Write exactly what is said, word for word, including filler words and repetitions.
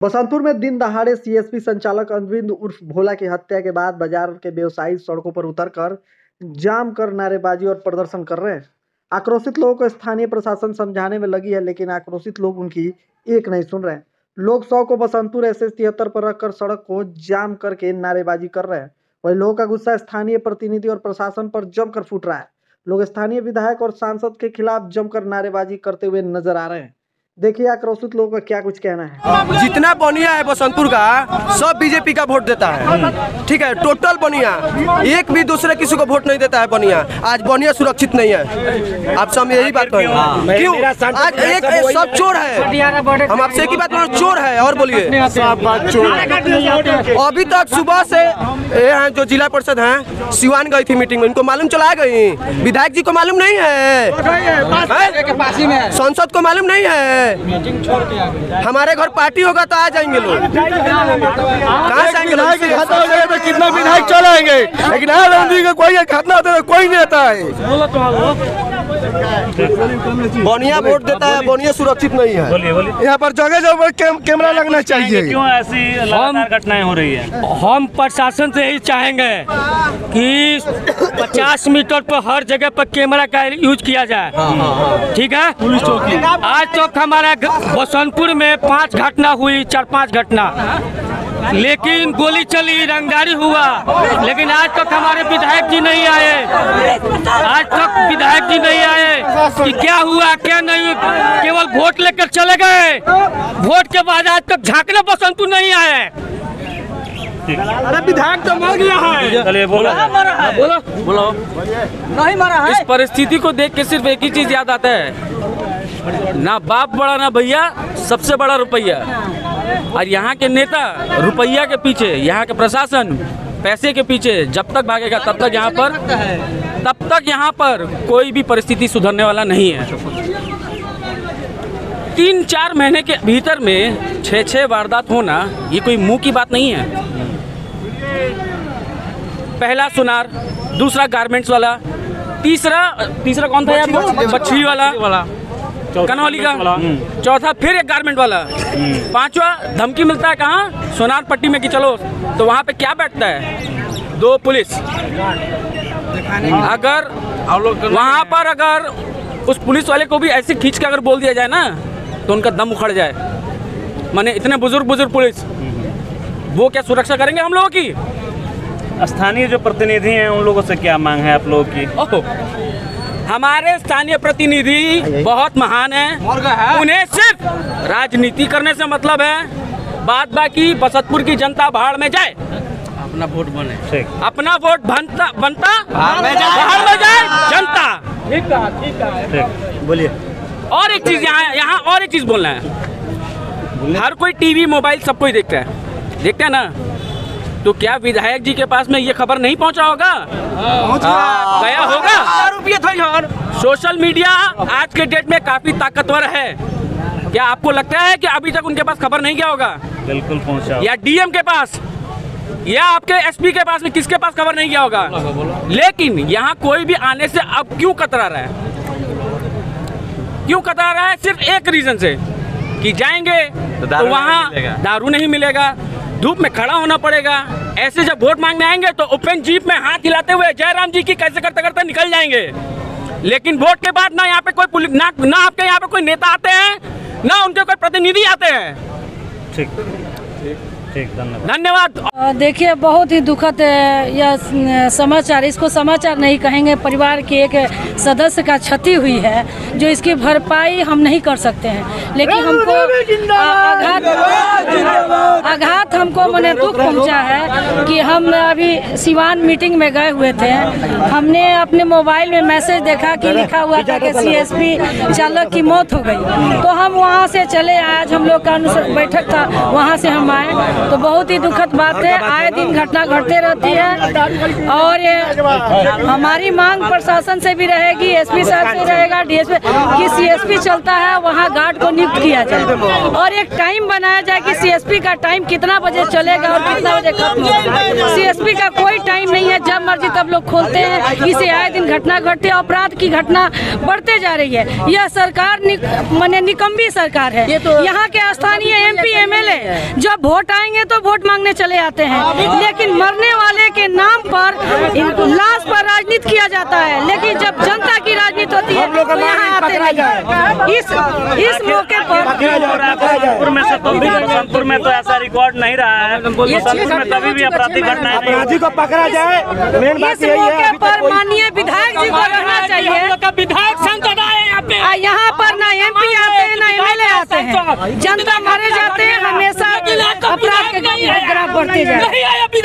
बसंतपुर में दिन दहाड़े सीएसपी संचालक अरविंद उर्फ भोला की हत्या के बाद बाजार के व्यवसायी सड़कों पर उतरकर जाम कर नारेबाजी और प्रदर्शन कर रहे हैं। आक्रोशित लोगों को स्थानीय प्रशासन समझाने में लगी है, लेकिन आक्रोशित लोग उनकी एक नहीं सुन रहे हैं। लोग सौ को बसंतपुर एस एस तिहत्तर पर रखकर सड़क को जाम करके नारेबाजी कर रहे हैं। वही लोगों का गुस्सा स्थानीय प्रतिनिधि और प्रशासन पर जमकर फूट रहा है। लोग स्थानीय विधायक और सांसद के खिलाफ जमकर नारेबाजी करते हुए नजर आ रहे हैं। देखिए आक्रोशित लोगों का क्या कुछ कहना है। जितना बनिया है बसंतपुर का सब बीजेपी का वोट देता है, ठीक है। टोटल बनिया, एक भी दूसरे किसी को वोट नहीं देता है। बनिया आज बनिया सुरक्षित नहीं है। आप सब यही बात कहें क्यों? आज एक सब चोर है। हम आपसे एक ही बात बोल, चोर है। और बोलिए, अभी तक सुबह से ये जो जिला परिषद है सिवान गई थी मीटिंग में, इनको मालूम चला गई। विधायक जी को मालूम नहीं है, संसद को मालूम नहीं है। हमारे घर पार्टी होगा तो आ जाएंगे लोग। कहाँ से आएंगे लोग? कितना विधायक चलाएंगे, लेकिन का कोई घटना होता है कोई नहीं आता है। बनिया वोट देता है, बनिया सुरक्षित नहीं है। बोलिए बोलिए। यहाँ पर जगह जगह कैमरा लगना चाहिए। क्यों ऐसी लगातार घटनाएं हो रही है? हम प्रशासन से यही चाहेंगे कि पचास मीटर पर हर जगह पर कैमरा का यूज किया जाए, ठीक है। पुलिस चौकी आज तक हमारा बसंतपुर में पांच घटना हुई, चार पांच घटना, लेकिन गोली चली, रंगदारी हुआ, लेकिन आज तक हमारे विधायक जी नहीं आए। आज तक विधायक जी नहीं आए कि क्या हुआ क्या नहीं, केवल वोट लेकर चले गए। वोट के बाद आज तक झांकने बसंतपुर नहीं आए। अरे विधायक तो मर गया है। चलिए बोलो बोलो बोलो नहीं मरा है। इस परिस्थिति को देख के सिर्फ एक ही चीज याद आता है, ना बाप बड़ा ना भैया, सबसे बड़ा रुपया। और यहाँ के नेता रुपया के पीछे, यहाँ के प्रशासन पैसे के पीछे जब तक भागेगा तब तक यहाँ पर तब तक यहाँ पर कोई भी परिस्थिति सुधरने वाला नहीं है। तीन चार महीने के भीतर में छः छः वारदात होना ये कोई मुंह की बात नहीं है। पहला सुनार, दूसरा गारमेंट्स वाला, तीसरा तीसरा कौन था यार? मछली वाला, कनौली का, चौथा फिर एक गारमेंट वाला, पांचवा धमकी मिलता है कहाँ? सोनार पट्टी में कि चलो, तो वहाँ पे क्या बैठता है? दो पुलिस। अगर वहाँ पर अगर उस पुलिस वाले को भी ऐसे खींच के अगर बोल दिया जाए ना तो उनका दम उखड़ जाए। माने इतने बुजुर्ग बुजुर्ग पुलिस, वो क्या सुरक्षा करेंगे हम लोगों की? स्थानीय जो प्रतिनिधि हैं उन लोगों से क्या मांग है आप लोगों की? ओह, हमारे स्थानीय प्रतिनिधि बहुत महान हैं। उन्हें सिर्फ राजनीति करने से मतलब है, बात बाकी बसंतपुर की जनता भाड़ में जाए, अपना वोट बने, ठीक, अपना वोट बनता बनता भाड़ में जाए जनता। ठीक है, बोलिए। और एक चीज यहाँ यहाँ और एक चीज बोलना है, हर कोई टीवी मोबाइल सब कोई देखता है, देखता है ना, तो क्या विधायक जी के पास में ये खबर नहीं पहुंचा होगा? गया होगा। सोशल मीडिया आज के डेट में काफी ताकतवर है। क्या आपको लगता है कि अभी तक उनके पास खबर नहीं गया होगा? बिल्कुल पहुंचा। या डीएम के पास या आपके एसपी के पास में, किसके पास खबर नहीं गया होगा? लेकिन यहाँ कोई भी आने से अब क्यों कतरा रहा है? क्यों कतरा रहा है? सिर्फ एक रीजन से कि जाएंगे तो वहाँ दारू नहीं मिलेगा, धूप में खड़ा होना पड़ेगा। ऐसे जब वोट मांगने आएंगे तो ओपन जीप में हाथ हिलाते हुए जयराम जी की कैसे करते करते निकल जाएंगे। लेकिन वोट के बाद ना यहाँ पे कोई पुलिस, ना ना आपके यहाँ पे कोई नेता आते हैं, ना उनके कोई प्रतिनिधि आते हैं। ठीक ठीक, धन्यवाद धन्यवाद। देखिए, बहुत ही दुखद यह समाचार, इसको समाचार नहीं कहेंगे, परिवार के एक सदस्य का क्षति हुई है जो इसकी भरपाई हम नहीं कर सकते हैं। लेकिन हमको आघात आघात हमको मने दुख पहुंचा है कि हम अभी सिवान मीटिंग में गए हुए थे। हमने अपने मोबाइल में मैसेज देखा कि लिखा हुआ था कि सीएसपी चालक की मौत हो गई, तो हम वहाँ से चले। आज हम लोग का बैठक था, वहाँ से हम आए तो बहुत ही दुखद बात है। आए दिन घटना घटते रहती है और ये हमारी मांग प्रशासन से भी रहेगी, एसपी साहब से रहेगा, डीएसपी कि सीएसपी चलता है वहाँ गार्ड को नियुक्त किया जाए और एक टाइम बनाया जाए कि सीएसपी का टाइम कितना बजे चलेगा और कितना बजे खत्म होगा। सीएसपी का कोई टाइम नहीं है, जब मर्जी तब लोग खोलते हैं। इसे आए दिन घटना घटते, अपराध की घटना बढ़ते जा रही है। यह सरकार माने निकम्मी सरकार है। यहाँ के स्थानीय एमपी एमएलए जब वोट आएंगे तो वोट मांगने चले आते हैं, लेकिन मरने वाले के नाम पर लाश पर राजनीति किया जाता है, लेकिन जब जनता की राजनीति होती है तो यहाँ आते नहीं। इस इस मौके पर सोनपुर में से तो सोनपुर में तो ऐसा रिकॉर्ड नहीं रहा है। सोनपुर में कभी भी आपराधिक घटनाएं नहीं अपराधी को पकड़ा जाए। मेन बात इस यही मौके है। पर माननीय विधायक जी को रहना चाहिए। विधायक संसद आए यहाँ पे, यहाँ पर ना एमपी आते हैं ना एमएलए आते हैं। जनता मारे जाते हैं, हमेशा अपराध के ग्राफ बढ़ते जाते हैं।